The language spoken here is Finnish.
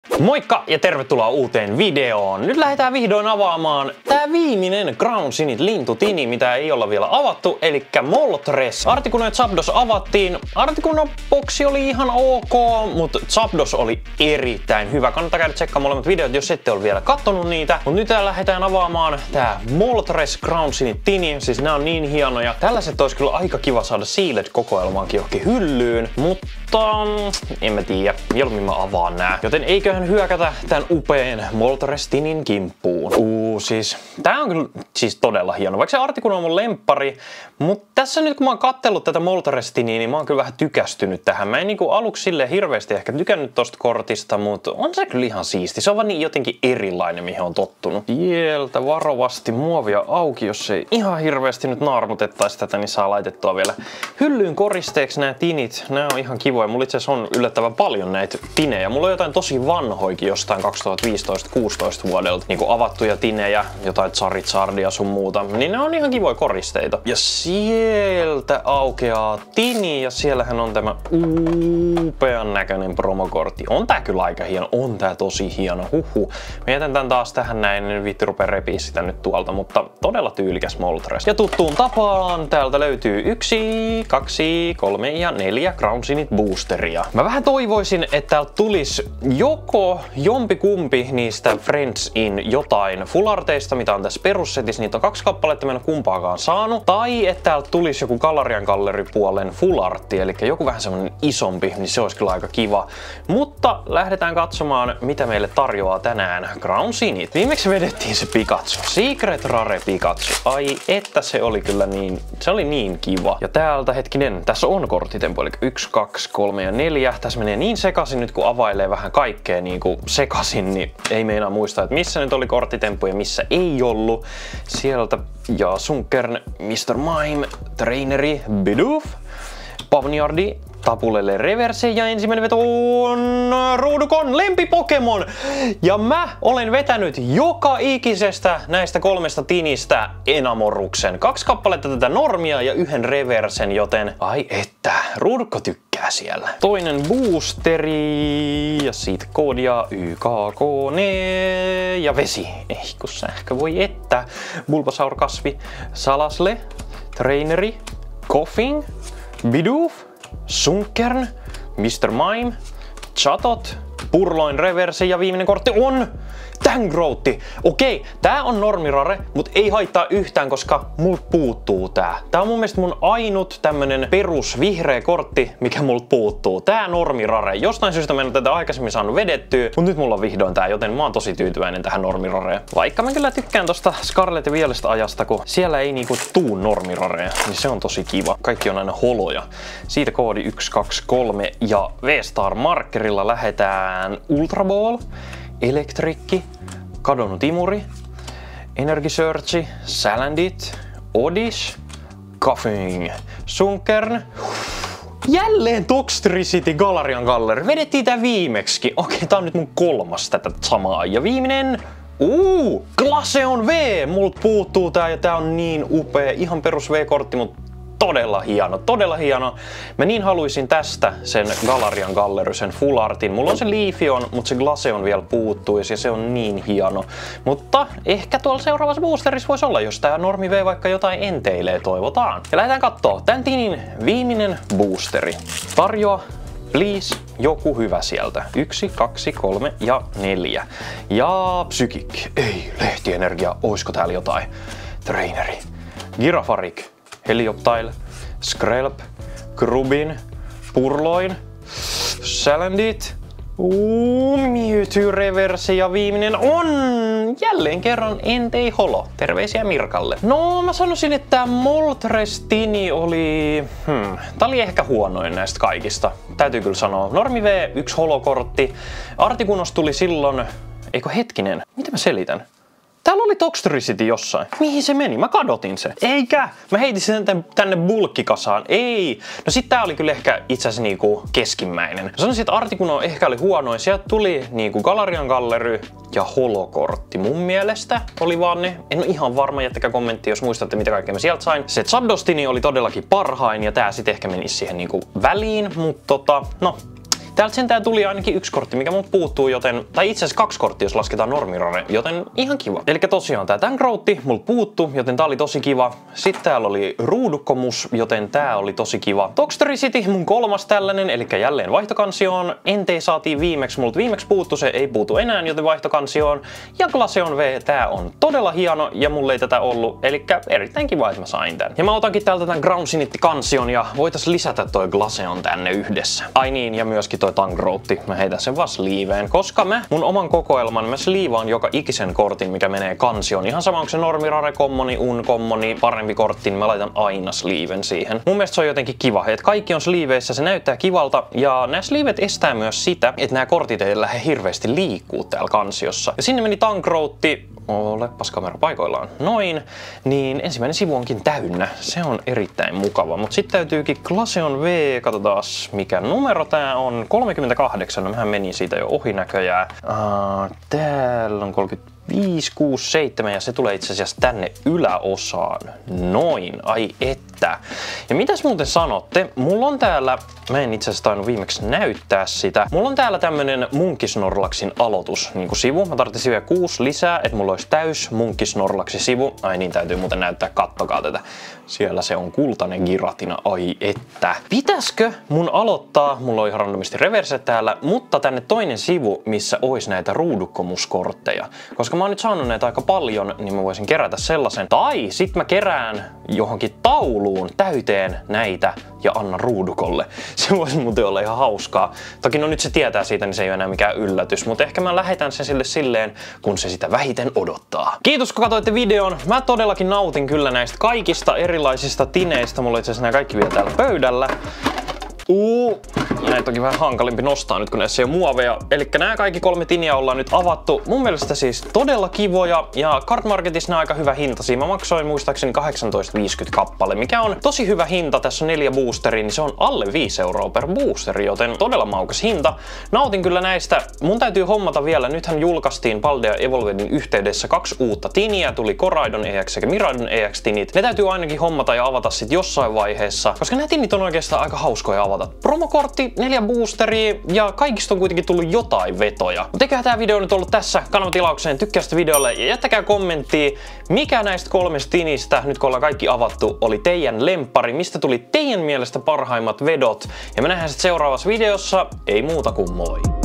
Moikka ja tervetuloa uuteen videoon. Nyt lähdetään vihdoin avaamaan tää viimeinen Crown Zenith lintutini, mitä ei olla vielä avattu, eli Moltres. Articuno ja Zapdos avattiin. Articuno boksi oli ihan ok, mutta Zapdos oli erittäin hyvä. Kannattaa käydä tsekkaamaan molemmat videot, jos ette ole vielä kattonut niitä. Mut nyt lähdetään avaamaan tää Moltres Crown Zenith tini. Siis nää on niin hienoja. Tällaiset olisi kyllä aika kiva saada Sealed-kokoelmaankin johonkin hyllyyn, mutta en mä tiedä. Mieluummin mä avaan nää. Joten eiköhän hyökätä tän upeen Moltres tinin kimppuun. Siis tää on kyllä siis todella hieno. Vaikka se Articuno on mun lemppari, mutta tässä nyt kun mä oon kattellut tätä Moltres tiniä, niin mä oon kyllä vähän tykästynyt tähän. Mä en niinku aluksi silleen hirveästi ehkä tykännyt tosta kortista, mutta on se kyllä ihan siisti. Se on vaan niin jotenkin erilainen, mihin on tottunut. Sieltä varovasti muovia auki, jos ei ihan hirveästi nyt naarmutettaisi tätä, niin saa laitettua vielä hyllyyn koristeeksi nämä tinit. Nää on ihan kivoja. Mulla itse asiassa on yllättävän paljon näitä tinejä. Mulla on jotain tosi vanhoikin jostain 2015-16 vuodelta. Niinku avattuja tinejä, jotain Charizardia sun muuta. Niin ne on ihan kivoja koristeita. Ja sieltä aukeaa tini ja siellähän on tämä upean näköinen promokortti. On tää kyllä aika hieno. On tää tosi hieno. Mä jätän tän taas tähän näin. En viitti rupea repii sitä nyt tuolta, mutta todella tyylikäs Moltres. Ja tuttuun tapaan täältä löytyy 1, 2, 3 ja 4 Crown Zenith boosteria. Mä vähän toivoisin, että täältä tulisi joko jompikumpi niistä Friends in jotain full-arteista, mitä on tässä perussetissä. Niitä on 2 kappaletta, mä en ole kumpaakaan saanut. Tai että täältä tulisi joku Galarian Gallery-puolen full-artti, eli joku vähän semmonen isompi, niin se olisi kyllä aika kiva. Mutta lähdetään katsomaan, mitä meille tarjoaa tänään Crown Zenith. Viimeksi vedettiin se Pikachu. Secret Rare Pikachu. Ai että se oli kyllä niin, se oli niin kiva. Ja täältä hetkinen, tässä on korttitempo, eli 1, 2, 3 ja 4. Tässä menee niin sekaisin nyt, kun availee vähän kaikkea niin kuin sekaisin, niin ei meinaa muistaa, että missä nyt oli korttitempo ja missä ei ollut. Sieltä ja Sunkern, Mr. Mime, Traineri, Bidoof, Pavniardi, Tapulelle Reverse ja ensimmäinen veto on Ruudukon lempipokemon. Ja mä olen vetänyt joka ikisestä näistä 3 tinistä Enamoruksen. 2 kappaletta tätä normia ja 1 reversen, joten ai että, Ruudukko tykkää siellä. Toinen boosteri ja siitä koodia YKK ja vesi. Ei kun sähkö, voi että. Bulbasaur kasvi, Salasle, Traineri, Koffing, Bidoof, Sunkern, Mr. Mime, Chatot, Purloin Reverse ja viimeinen kortti on Tangrowth. Okei, tää on normirare, mut ei haittaa yhtään, koska multa puuttuu tää. Tää on mun mielestä mun ainut tämmönen perus vihreä kortti, mikä multa puuttuu. Tää normirare. Jostain syystä mä en ole tätä aikaisemmin saanut vedettyä, mut nyt mulla on vihdoin tää, joten mä oon tosi tyytyväinen tähän normirareen. Vaikka mä kyllä tykkään tosta Scarlet ja Violet ajasta, kun siellä ei niinku tuu normirarea, niin se on tosi kiva. Kaikki on aina holoja. Siitä koodi 1, 2, 3 ja V-Star markerilla lähetään Ultra Ball, Elektrikki, Kadonnut Imuri, Energy Search, Salandit, Oddish, Koffing, Sunkern. Jälleen Toxtricity Galarian Gallery. Vedettiin tää viimeksi. Okei, tää on nyt mun 3. tätä samaa. Ja viimeinen. Glaceon V! Multa puuttuu tää ja tää on niin upea. Ihan perus V-kortti, mutta todella hieno, todella hieno. Mä niin haluisin tästä sen Galarian Gallery, sen full artin. Mulla on se Leafeon, mutta se Glaceon vielä puuttuisi ja se on niin hieno. Mutta ehkä tuolla seuraavassa boosterissa voisi olla, jos tää normi V vaikka jotain enteilee, toivotaan. Ja lähdetään kattoo tän tinin viimeinen boosteri. Tarjoa, please, joku hyvä sieltä. 1, 2, 3 ja 4. Ja Psychic, ei, lehtienergia, oisko täällä jotain? Traineri, Girafarik, Helioptile, Skrelp, Krubin, Purloin, Salandit, Mewtwo Reverse ja viimeinen on jälleen kerran Entei Holo. Terveisiä Mirkalle. No mä sanoisin, että Moltres tini oli... Tää oli ehkä huonoin näistä kaikista. Täytyy kyllä sanoa. Normi V, 1 holokortti. Articunos tuli silloin... Eikö hetkinen? Mitä mä selitän? Täällä oli Toxtricity jossain. Mihin se meni? Mä kadotin se. Eikä! Mä heitin sen tänne bulkkikasaan. Ei! No sit tää oli kyllä ehkä itse asiassa niinku keskimmäinen. Mä sanoisin, että Articuno ehkä oli huonoin. Sieltä tuli niinku Galarian Gallery ja holokortti. Mun mielestä oli vaan ne. En ole ihan varma, jättäkää kommentti, jos muistatte mitä kaikkea mä sieltä sain. Se Zapdos tini oli todellakin parhain ja tää sit ehkä menisi siihen niinku väliin. Mutta no... Täältä sentään tuli ainakin 1 kortti, mikä mun puuttuu, joten, tai itse asiassa 2 korttia, jos lasketaan normirare, joten ihan kiva. Elikkä tosiaan tää Tangrowth mulla puuttu, joten tää oli tosi kiva. Sitten täällä oli Ruudukkomus, joten tää oli tosi kiva. Toxtree City, mun 3. tällainen, elikkä jälleen vaihtokansioon. Entei saatiin viimeksi, multa viimeksi puuttu, se ei puutu enää, joten vaihtokansioon. Ja Glaceon V, tää on todella hieno ja mulla ei tätä ollut, elikkä erittäin kiva, että mä sain tän. Ja mä otankin täältä tän Ground Sinit-kansion ja voitais lisätä toi Glaceon tänne yhdessä. Ai niin, ja myöskin toi Tangrowth, mä heitän sen vaan sleeveen, koska mun oman kokoelman mä sleevaan joka ikisen kortin, mikä menee kansioon. Ihan sama onko se normirare, kommoni, unkommoni, parempi kortti, niin mä laitan aina sleeven siihen. Mun mielestä se on jotenkin kiva, että kaikki on sleeveissä, se näyttää kivalta ja nämä sleevet estää myös sitä, että nämä kortit ei lähde hirveästi liikkuu täällä kansiossa. Ja sinne meni Tangrowth, olepas kamera paikoillaan, noin, niin ensimmäinen sivu onkin täynnä. Se on erittäin mukava, mutta sitten täytyykin Glaceon V, katsotaan mikä numero tää on, 38, no mehän meni siitä jo ohi näköjään. Täällä on 35, 6, 7 ja se tulee itse asiassa tänne yläosaan. Noin, ai että. Ja mitäs muuten sanotte? Mulla on täällä, mä en itse asiassa tainnut viimeksi näyttää sitä. Mulla on täällä tämmönen Munkkisnorlaxin aloitus niin kuin sivu. Mä tarvitsin vielä 6 lisää, että mulla olisi täys Munkkisnorlaxin sivu. Ai niin, täytyy muuten näyttää, kattokaa tätä. Siellä se on kultainen Giratina, ai että. Pitäisikö mun aloittaa, mulla on ihan randomisti reverse täällä, mutta tänne toinen sivu, missä olisi näitä ruudukkomuskortteja. Koska mä oon nyt saanut näitä aika paljon, niin mä voisin kerätä sellaisen. Tai sit mä kerään johonkin tauluun täyteen näitä ja annan Ruudukolle. Se voisi muuten olla ihan hauskaa. Toki no nyt se tietää siitä, niin se ei ole enää mikään yllätys. Mutta ehkä mä lähetän sen sille silleen, kun se sitä vähiten odottaa. Kiitos kun katsoitte videon. Mä todellakin nautin kyllä näistä kaikista erilaisista tineistä. Mulla on itse asiassa nämä kaikki vielä täällä pöydällä. Näitä onkin vähän hankalimpi nostaa nyt, kun näissä ei ole muoveja. Elikkä nämä kaikki 3 tiniä ollaan nyt avattu. Mun mielestä siis todella kivoja ja Card Marketissa nämä aika hyvä hinta. Siinä mä maksoin muistaakseni 18,50 kappale, mikä on tosi hyvä hinta. Tässä on 4 boosteria, niin se on alle 5 € per boosteri, joten todella maukas hinta. Nautin kyllä näistä. Mun täytyy hommata vielä. Nythän julkaistiin Paldea Evolvedin yhteydessä 2 uutta tiniä. Tuli Koraidon EX sekä Miraidon EX-tinit. Ne täytyy ainakin hommata ja avata sit jossain vaiheessa, koska nämä tinit on oikeastaan aika hauskoja avata. Promokortti, 4 boosteria ja kaikista on kuitenkin tullut jotain vetoja. Mutta eiköhän tää video nyt ollut tässä. Kanavatilaukseen, tykkää sitä videolle ja jättäkää kommenttia, mikä näistä 3 tinistä, nyt kun ollaan kaikki avattu, oli teidän lemppari, mistä tuli teidän mielestä parhaimmat vedot. Ja me nähdään sitten seuraavassa videossa. Ei muuta kuin moi!